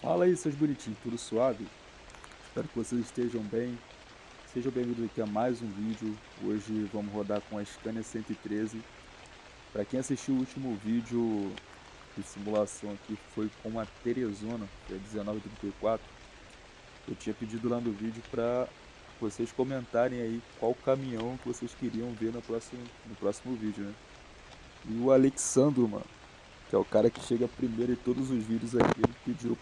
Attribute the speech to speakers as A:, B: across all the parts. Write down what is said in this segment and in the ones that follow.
A: Fala aí, seus bonitinhos, tudo suave? Espero que vocês estejam bem. Sejam bem-vindos aqui a mais um vídeo. Hoje vamos rodar com a Scania 113. Para quem assistiu o último vídeo de simulação aqui, foi com a Teresona, que é 1934. Eu tinha pedido lá no vídeo para vocês comentarem aí qual caminhão que vocês queriam ver no próximo vídeo, né? E o Alexandro, mano, que é o cara que chega primeiro em todos os vídeos aqui, ele pediu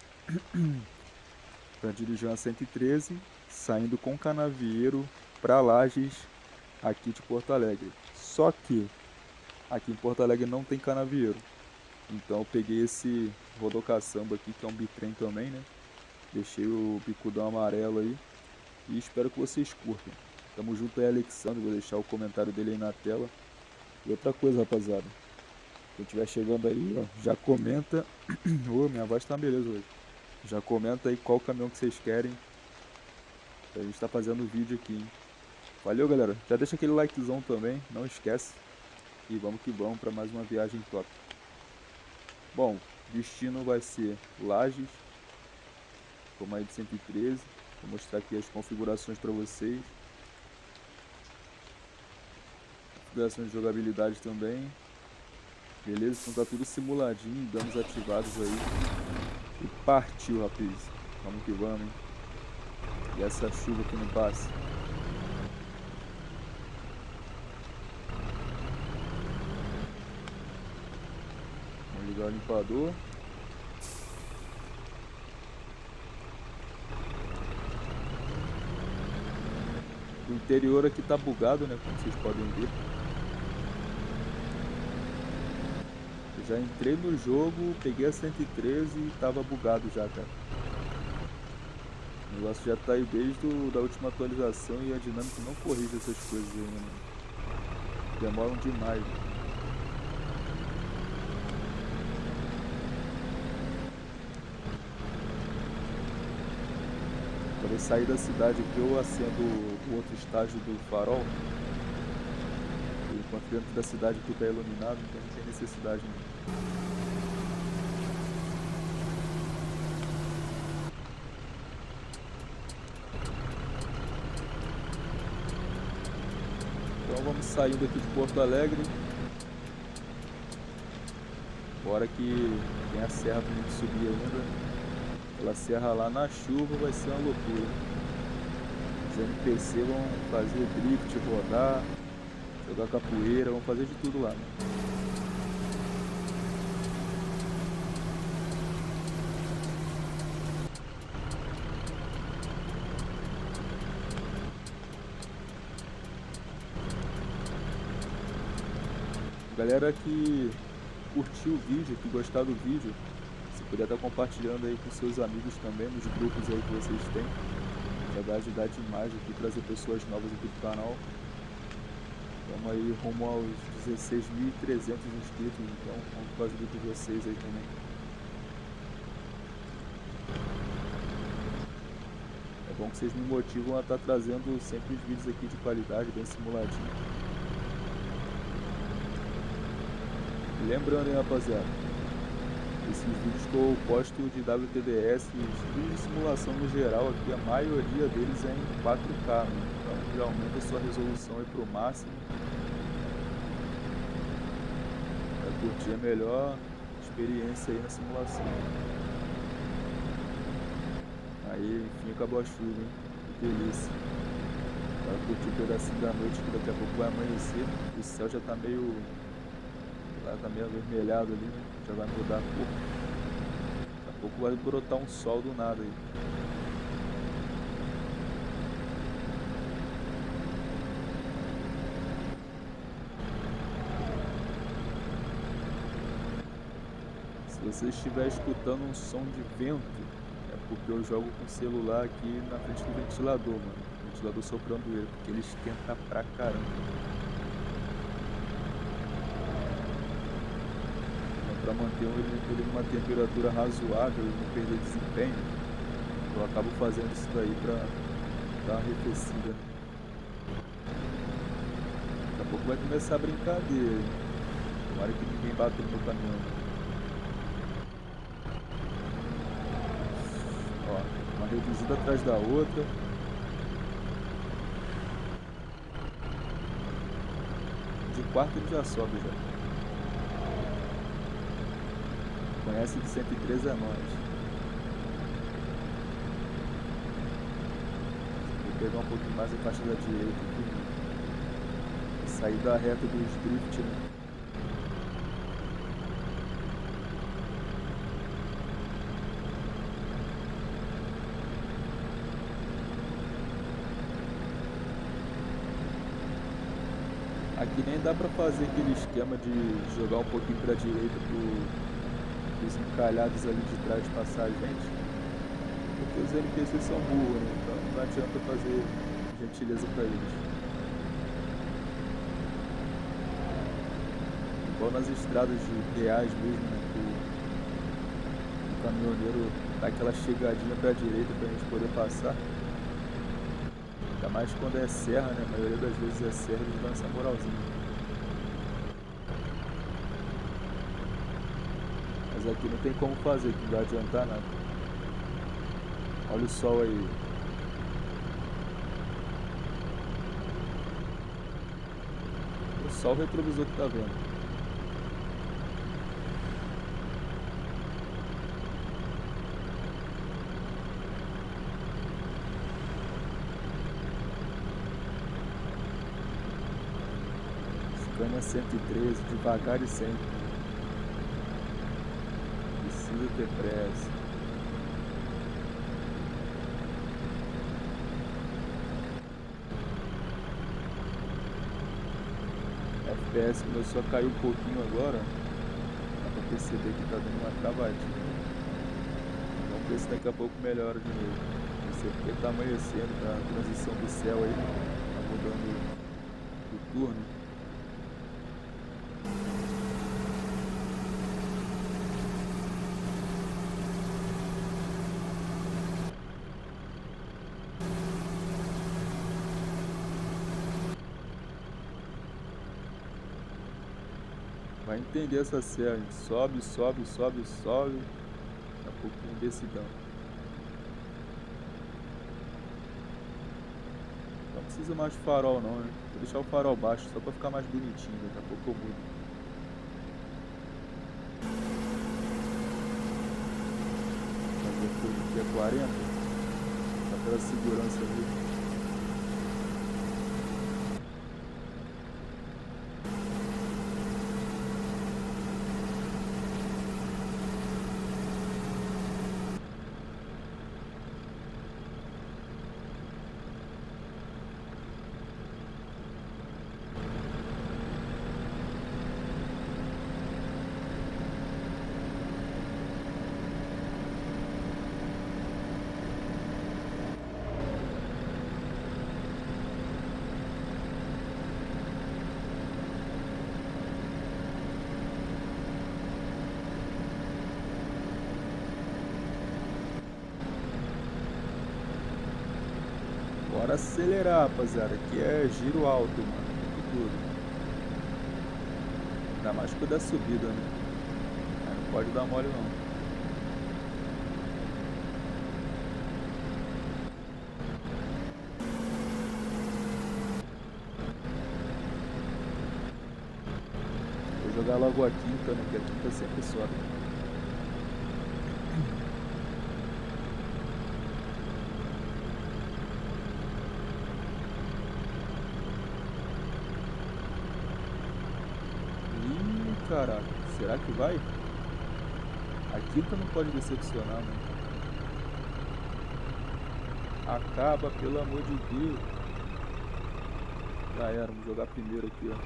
A: para dirigir uma 113, saindo com canavieiro para Lages, aqui de Porto Alegre. Só que aqui em Porto Alegre não tem canavieiro. Então eu peguei esse rodocaçamba aqui, que é um bitrem também, né? Deixei o bicudão amarelo aí e espero que vocês curtam. Tamo junto aí, Alexandre, vou deixar o comentário dele aí na tela. E outra coisa, rapaziada, quem estiver chegando aí, ó, já comenta. Ô, minha voz tá beleza hoje. Já comenta aí qual caminhão que vocês querem. A gente tá fazendo o vídeo aqui, hein? Valeu, galera. Já deixa aquele likezão também, não esquece. E vamos que vamos para mais uma viagem top. Bom, destino vai ser Lages, como aí de 113. Vou mostrar aqui as configurações para vocês. Configurações de jogabilidade também. Beleza? Então tá tudo simuladinho, danos ativados aí. E partiu, rapaz. Vamos que vamos, hein? E essa chuva que não passa. Vamos ligar o limpador. O interior aqui tá bugado, né? Como vocês podem ver. Eu já entrei no jogo, peguei a 113 e tava bugado já, cara. O negócio já tá aí desde a última atualização e a dinâmica não corrige essas coisas ainda, né? Demoram demais. Quando eu sair da cidade aqui, eu acendo o outro estágio do farol. Enquanto dentro da cidade aqui tá iluminado, então não tem necessidade nenhuma. Então vamos saindo aqui de Porto Alegre. Bora que tem a serra pra gente subir ainda. Aquela serra lá na chuva vai ser uma loucura. Os NPC vão fazer drift, rodar, jogar capoeira, vão fazer de tudo lá, né? Galera que curtiu o vídeo, que gostar do vídeo, se puder estar compartilhando aí com seus amigos também, nos grupos aí que vocês têm, já vai ajudar demais aqui, trazer pessoas novas aqui pro canal. Estamos aí rumo aos 16.300 inscritos, então conto com a ajuda de vocês aí também. É bom que vocês me motivam a estar trazendo sempre os vídeos aqui de qualidade, bem simuladinho. E lembrando, hein, rapaziada, esses vídeos que eu posto de WTDS e vídeos de simulação no geral aqui, a maioria deles é em 4K, né? Então já aumenta a sua resolução aí pro máximo. Vai curtir a melhor experiência aí na simulação. Aí, enfim, acabou a chuva, hein? Que delícia. Vai curtir um pedacinho da noite que daqui a pouco vai amanhecer. O céu já tá meio... Lá tá meio avermelhado ali, né? Já vai mudar a cor. Daqui a pouco vai brotar um sol do nada aí. Se você estiver escutando um som de vento, é porque eu jogo com o celular aqui na frente do ventilador, mano. O ventilador soprando ele, porque ele esquenta pra caramba. Para manter ele numa temperatura razoável e não perder desempenho, eu acabo fazendo isso daí para dar uma arrefecida. Daqui a pouco vai começar a brincadeira. Tomara que ninguém bata no meu caminhão. reduzida atrás da outra. De quarto ele já sobe já. Conhece de 113 é nós. Vou pegar um pouquinho mais a faixa da direita aqui. Sair da reta dos drift, né? Aqui nem dá pra fazer aquele esquema de jogar um pouquinho pra direita pros encalhados ali de trás passar a gente, porque os NPCs são burros, né? Então não adianta fazer gentileza pra eles. Igual nas estradas reais mesmo, né? O caminhoneiro dá aquela chegadinha pra direita pra gente poder passar. Ainda mais quando é serra, né? A maioria das vezes é serra, eles dão essa moralzinha. Mas aqui não tem como fazer, que não vai adiantar nada. Olha o sol aí. Só o retrovisor que tá vendo. Scania 113, devagar e sempre. Precisa ter pressa. FPS começou a cair um pouquinho agora. Dá pra perceber que tá dando uma travadinha. Vamos ver se daqui a pouco melhora de novo. Não sei porque tá amanhecendo, tá? A transição do céu aí tá mudando o turno. Vai entender essa serra, gente. Sobe, sobe, sobe, sobe. Daqui a pouquinho descidão. Não precisa mais de farol não, né? Vou deixar o farol baixo só pra ficar mais bonitinho. Daqui a pouco eu mudo. Fazer tudo aqui é 40. Só pela segurança ali. Bora acelerar, rapaziada. Aqui é giro alto, mano. Tudo. Ainda mais que o da subida, né? Aí não pode dar mole, não. Vou jogar logo a quinta, né? Que a quinta sempre sobe. Caraca, será que vai? A quinta não pode decepcionar, mano. Acaba, pelo amor de Deus. Já era, vamos jogar primeiro aqui, ó.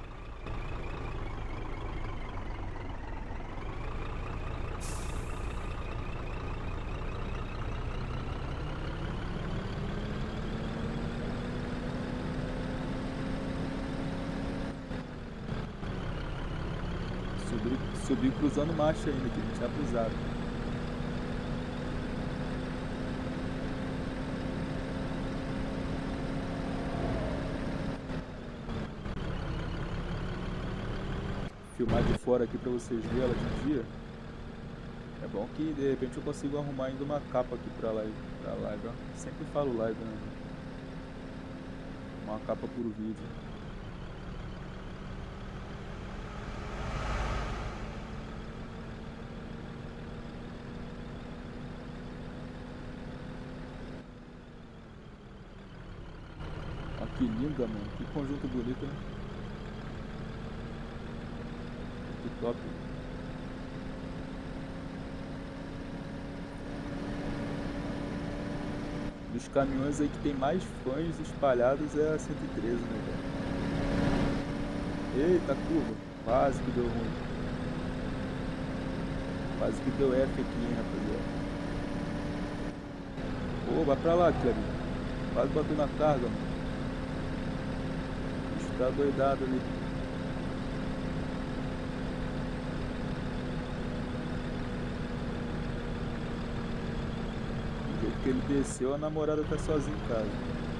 A: Subir cruzando marcha ainda, que a gente tinha cruzado. Filmar de fora aqui pra vocês verem ela de dia. É É bom que de repente eu consigo arrumar ainda uma capa aqui pra live, ó. Sempre falo live, né? Uma capa por vídeo. Olha que linda, mano. Que conjunto bonito, né? Que top. Dos caminhões aí que tem mais fãs espalhados é a 113, né, cara? Eita, curva. Quase que deu ruim. Quase que deu F aqui, hein, rapaziada. Pô, vai pra lá, Cleber. Quase bateu na carga, mano. O bicho tá doidado ali. Do jeito que ele desceu, a namorada tá sozinha em casa.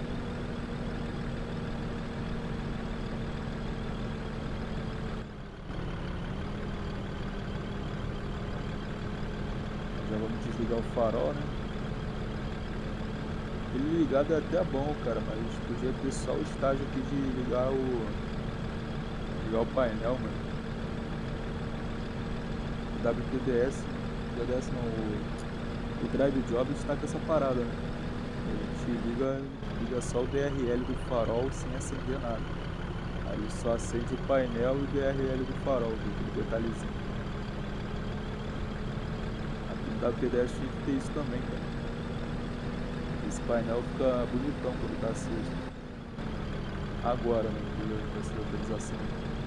A: Já vamos desligar o farol, né? Ele ligado é até bom, cara, mas podia ter só o estágio aqui de ligar o painel, mano. O WPDS, PDS não, o Drive Job está com essa parada, né? A gente liga só o DRL do farol sem acender nada. Aí só acende o painel e o DRL do farol, aquele detalhezinho. Aqui no WPDS tinha que ter isso também, cara. Esse painel fica bonitão quando tá aceso. Agora, né? Com essa atualização.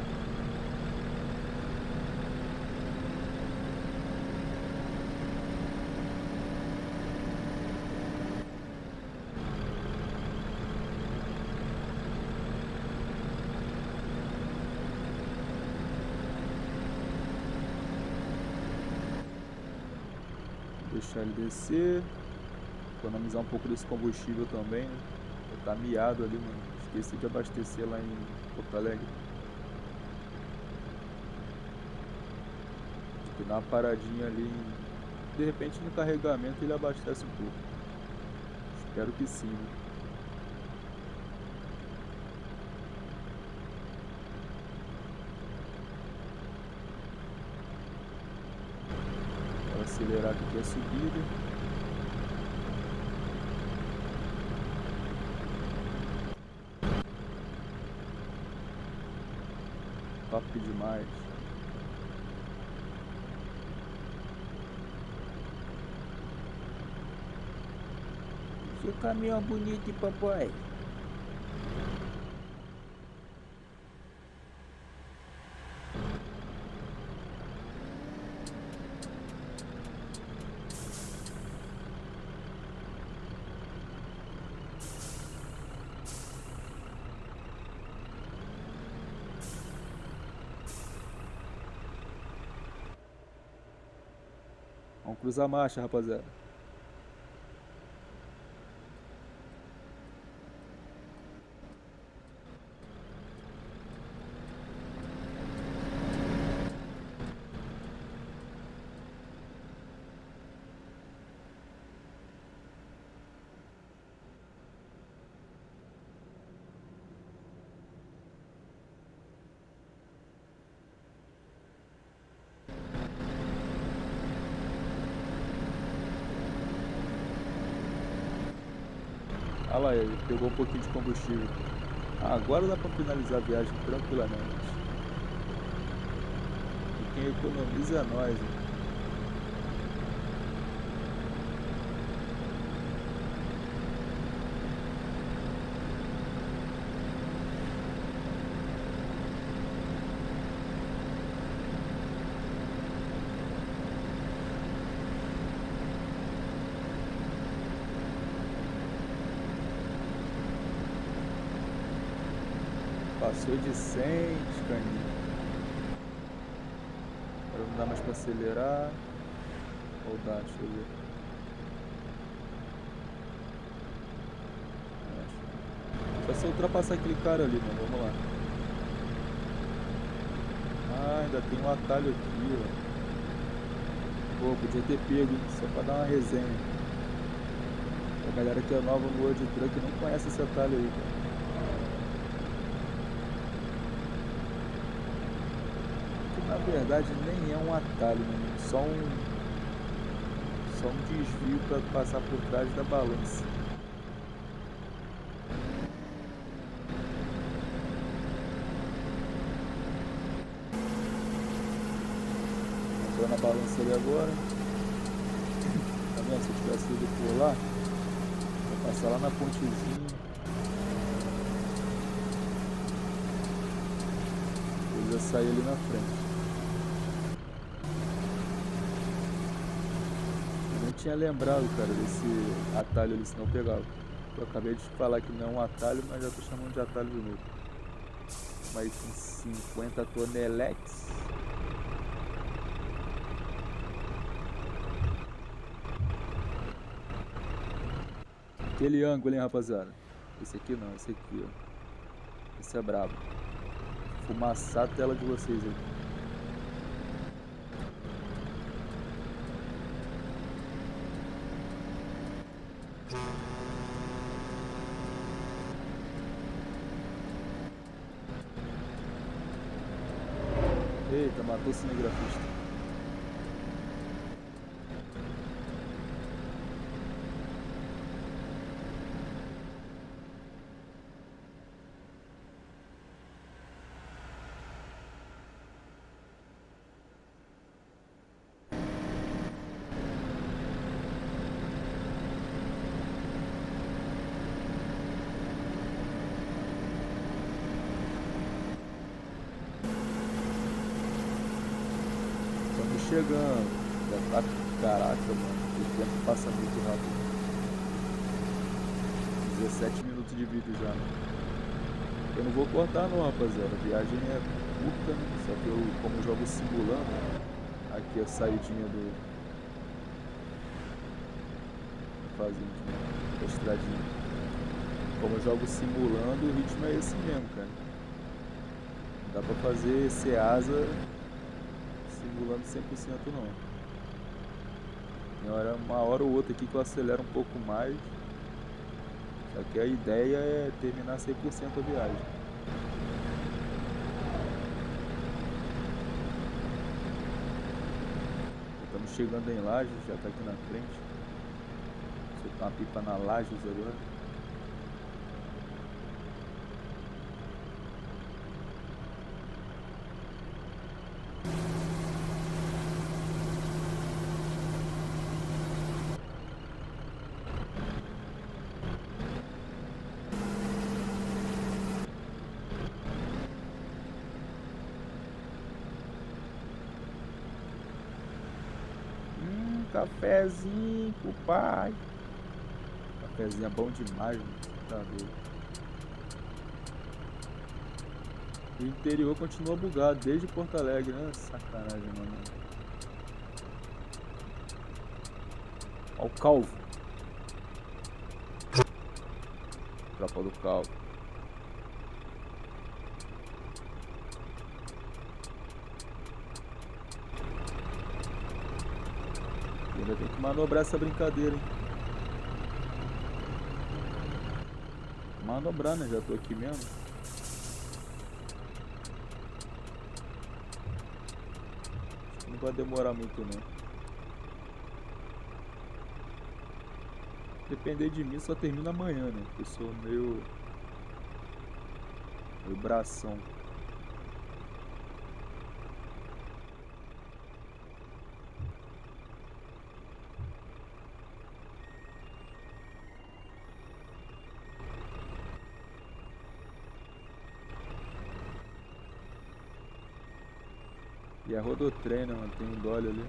A: Deixar ele descer. Economizar um pouco desse combustível também, né? Tá miado ali, mano. Esqueci de abastecer lá em Porto Alegre. Tipo, dar uma paradinha ali. De repente no carregamento ele abastece um pouco. Espero que sim, né? Vou acelerar aqui a subida. Top demais. Que caminhão bonito, papai. Vamos cruzar a marcha, rapaziada. Olha lá, ele pegou um pouquinho de combustível. Agora dá pra finalizar a viagem tranquilamente. E quem economiza é nós, hein? Passou de 100, caninho. Agora não dá mais pra acelerar. Ou dá, deixa eu ver. Só se eu ultrapassar aquele cara ali, mano. Vamos lá. Ah, ainda tem um atalho aqui, ó. Pô, podia ter pego, hein? Só pra dar uma resenha. A galera que é nova no World Truck não conhece esse atalho aí, cara. Que na verdade nem é um atalho, né? Só um desvio para passar por trás da balança. Entrou na balança ali agora. Tá vendo? Se eu tivesse ido por lá, vou passar lá na pontezinha. Eu já saí ali na frente. Eu nem tinha lembrado, cara, desse atalho ali, senão eu pegava. Eu acabei de falar que não é um atalho, mas já tô chamando de atalho de novo. Mas com 50 toneletes. Aquele ângulo, hein, rapaziada. Esse aqui não, esse aqui, ó. Esse é brabo. Fumaçar a tela de vocês aí. Eita, matou o cinegrafista. Estamos chegando. Já tá. Caraca, mano. O tempo passa muito rápido. 17 minutos de vídeo já, né? Eu não vou cortar não, rapaziada. A viagem é curta, né? Só que como eu jogo simulando, aqui a saidinha fazendo da estradinha. Como eu jogo simulando, o ritmo é esse mesmo, cara. Não dá pra fazer Ceasa simulando 100% não. Uma hora ou outra aqui que eu acelero um pouco mais. Só que a ideia é terminar 100% a viagem. Estamos chegando em Lages, já está aqui na frente. Soltar uma pipa na Lages agora. Cafezinho pro pai. Cafezinho é bom demais, mano. Tá doido. O interior continua bugado desde Porto Alegre, né? Sacanagem, mano. Ó o Calvo. Tropa do Calvo. Ainda tem que manobrar essa brincadeira, hein? Manobrar, né? Já tô aqui mesmo. Acho que não vai demorar muito, não. Depender de mim, só termina amanhã, né? Porque eu sou meio bração. E a Rodotrem, né, mano? Tem um Dolly ali.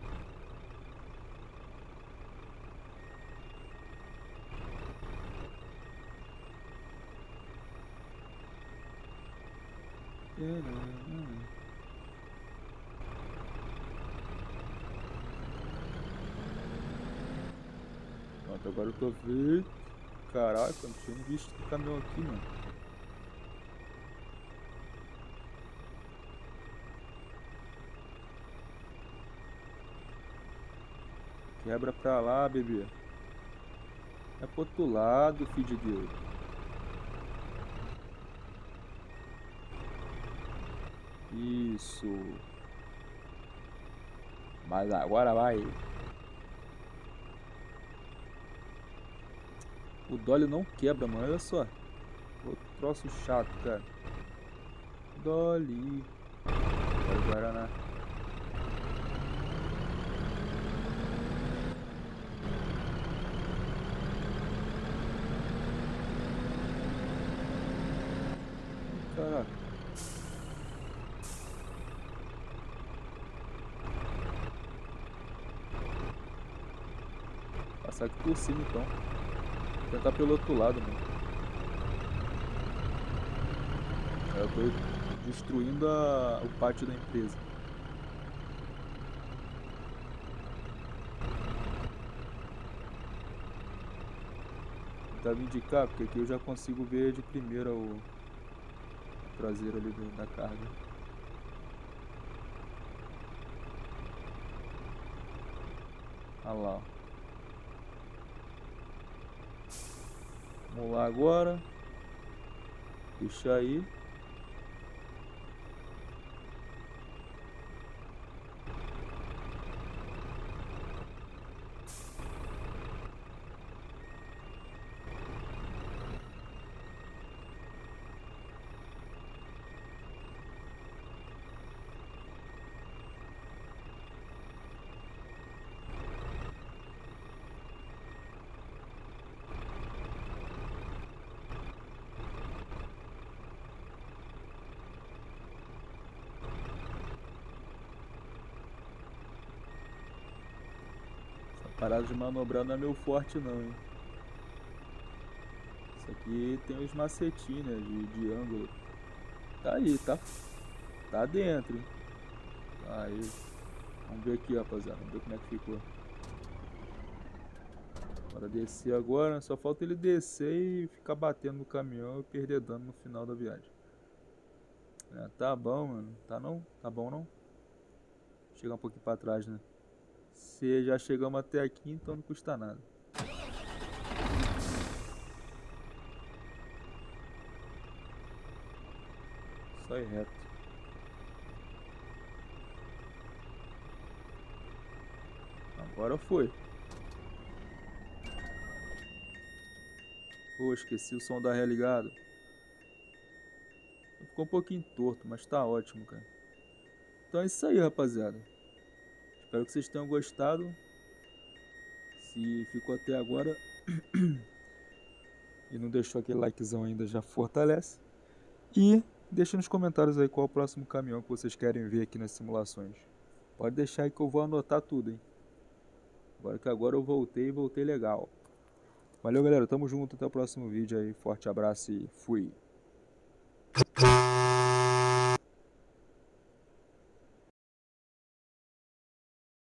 A: Pronto, agora eu tô vendo. Caraca, eu não tinha visto o caminhão aqui, mano. Quebra pra lá, bebê. É pro outro lado, filho de Deus. Isso. Mas agora vai. O Dolly não quebra, mano. Olha só. Outro troço chato, cara. Dolly. Quero Guaraná. Caraca. Passar aqui por cima então. Tentar pelo outro lado, mano. Eu tô destruindo o pátio da empresa. Tentar vir de cá, porque aqui eu já consigo ver de primeira a traseira ali da carga. Olha lá, ó. Vamos lá agora. Deixa aí. Essa parada de manobrar não é meu forte não, hein. Isso aqui tem os macetinhos, né, de ângulo. Tá aí, tá dentro, hein. Aí, vamos ver aqui, rapaziada. Vamos ver como é que ficou. Bora descer agora. Só falta ele descer e ficar batendo no caminhão e perder dano no final da viagem. É, tá bom, mano. Tá não? Tá bom não? Chegar um pouquinho pra trás, né? Se já chegamos até aqui, então não custa nada. Só ir reto. Agora foi. Pô, esqueci o som da ré ligado. Ficou um pouquinho torto, mas tá ótimo, cara. Então é isso aí, rapaziada. Espero que vocês tenham gostado. Se ficou até agora e não deixou aquele likezão ainda, já fortalece. E deixa nos comentários aí qual é o próximo caminhão que vocês querem ver aqui nas simulações. Pode deixar aí que eu vou anotar tudo, hein. Agora eu voltei legal. Valeu, galera. Tamo junto. Até o próximo vídeo aí. Forte abraço e fui.